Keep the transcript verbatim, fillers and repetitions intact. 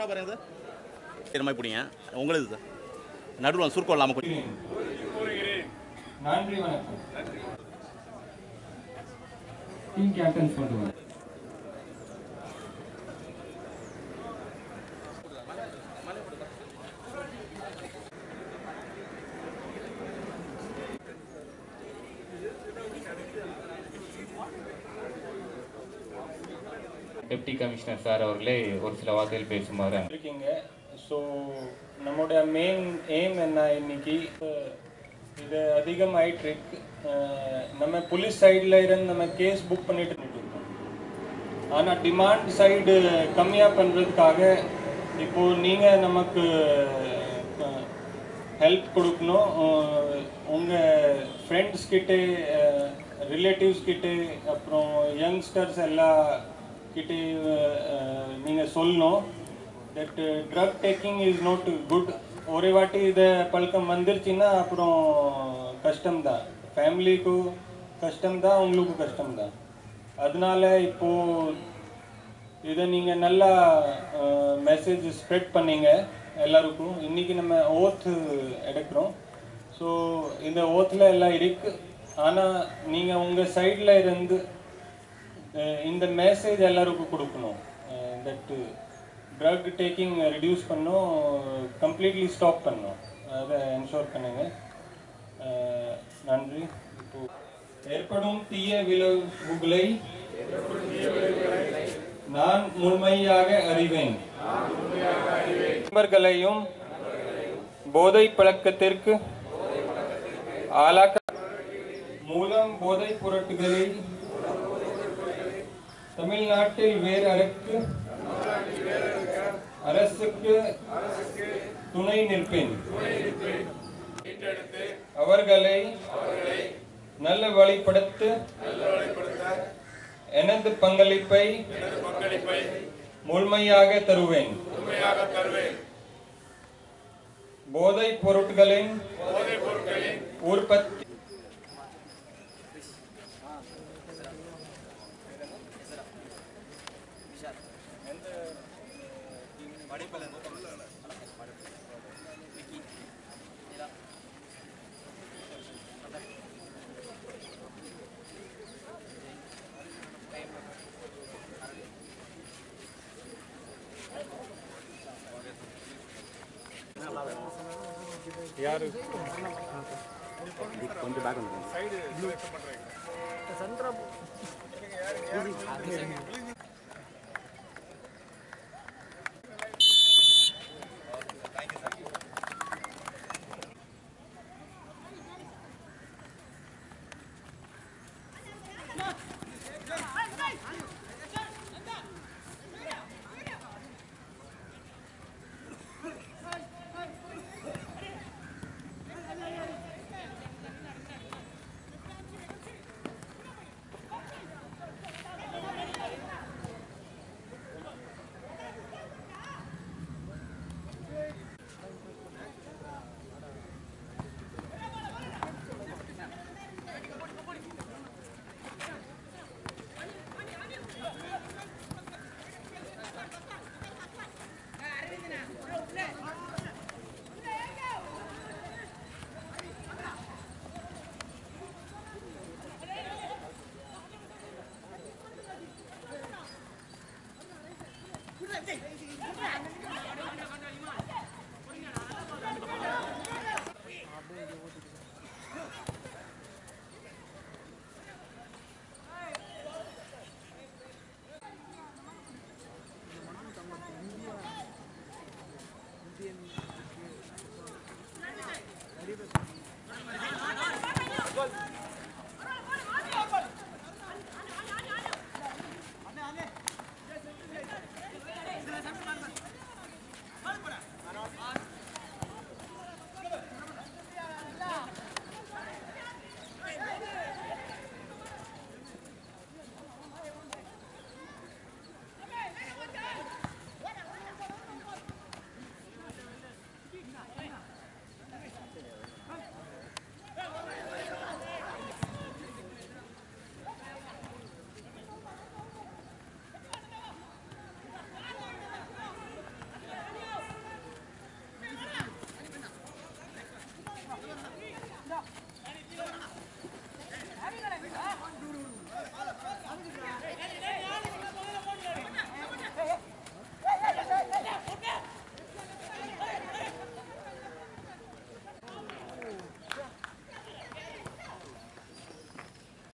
Camera பாருங்க sir. இந்த மாதிரி பிடிங்க உங்களுக்கு சார். நடுவில் சுருக்கம் இல்லாமல் கொஞ்சம். நன்றி வணக்கம். டீம் கேப்டன்ஸ் பண்ணுவாங்க. டெப்டி கமிஷனர் சார் அவர்களே ஒரு சில வார்த்தைகள் பேசுமாறு இருக்கீங்க. ஸோ நம்முடைய மெயின் எய்ம் என்ன இன்னைக்கு இது அதிகமாயிட்டு இருக்கு. நம்ம போலீஸ் சைடில் இருந்து நம்ம கேஸ் புக் பண்ணிட்டு இருக்கோம். ஆனால் டிமாண்ட் சைடு கம்மியாக பண்ணுறதுக்காக இப்போது நீங்கள் நமக்கு ஹெல்ப் கொடுக்கணும். உங்கள் ஃப்ரெண்ட்ஸ் கிட்டே ரிலேட்டிவ்ஸ் கிட்டே அப்புறம் யங்ஸ்டர்ஸ் எல்லாம் கிட்டே நீங்கள் சொல்லணும் that drug taking is not good. ஒரே வாட்டி இதை பழக்கம் வந்துருச்சுன்னா அப்புறம் கஷ்டம்தான், ஃபேமிலிக்கும் கஷ்டம்தான், உங்களுக்கும் கஷ்டம்தான். அதனால இப்போது இதை நீங்கள் நல்லா மெசேஜ் ஸ்ப்ரெட் பண்ணீங்க எல்லாருக்கும். இன்றைக்கி நம்ம ஓத்து எடுக்கிறோம். ஸோ இந்த ஓத்தில் எல்லாம் இருக்குது. ஆனால் நீங்கள் உங்கள் சைடில் இருந்து இந்த மெசேஜ் எல்லாருக்கும் கொடுக்கணும். தட் ட்ரக் டேக்கிங் ரெடியூஸ் பண்ணோம், கம்ப்ளீட்லி ஸ்டாப் பண்ணோம். அதை என்ஷோர் பண்ணுங்க. நன்றி. இப்போ ஏற்படும் தீய விளைவுகளை நான் முழுமையாக அறிவேன். நண்பர்களையும் போதை பழக்கத்திற்கு ஆளாக்க மூலம் போதைப் பொருட்களை தமிழ்நாட்டில் வேறு அரக்கு அரசுக்கு துணை நிற்பேன். அவர்களை நல்ல வழிப்படுத்த எனது பங்களிப்பை முழுமையாக தருவேன். போதைப் பொருட்களின் உற்பத்தி யாரு கொஞ்சம் பேக் வந்து